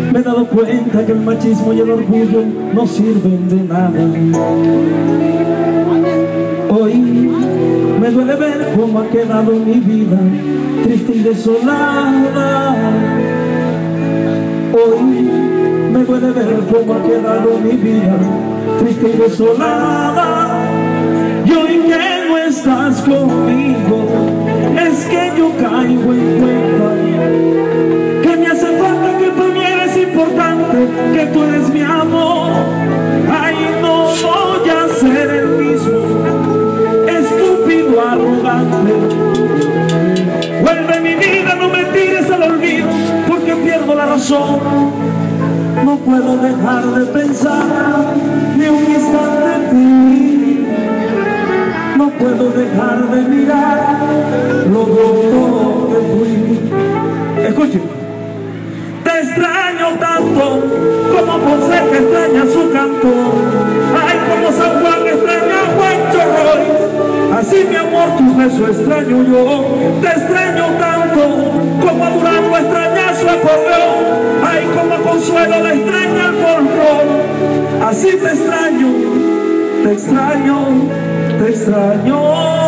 Me he dado cuenta que el machismo y el orgullo no sirven de nada. Hoy me duele ver cómo ha quedado mi vida, triste y desolada. Hoy me duele ver cómo ha quedado mi vida, triste y desolada. Y hoy que no estás conmigo, es que yo caigo en cuenta que me hace falta, que para mí eres importante, que tú eres mi amor. Ay, no voy a ser el mismo, estúpido, arrogante. Vuelve mi vida, no me tires al olvido, porque pierdo la razón. No puedo dejar de pensar ni un instante en ti. No puedo dejar de mirar lo loco que fui. Escuchen. Te extraño tanto como José que extraña su canto. Ay, como San Juan extraña a Juancho Roy. Así, mi amor, tu beso extraño yo. Te extraño tanto como a Durango extraña su acordeón. Ay, como a Consuelo le extraña el folclor. Así te extraño, te extraño, te extraño.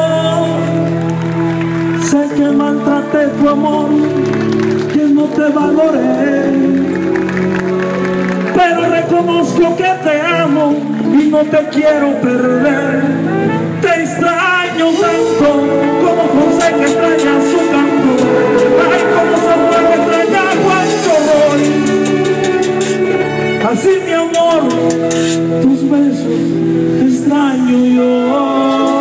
Sé que maltraté tu amor, que no te valoré, pero reconozco que te amo y no te quiero perder. Te extraño tanto como José que extraña su canto. Ay, como San Juan que extraña a Juancho Roy. Así, mi amor, tus besos extraño yo.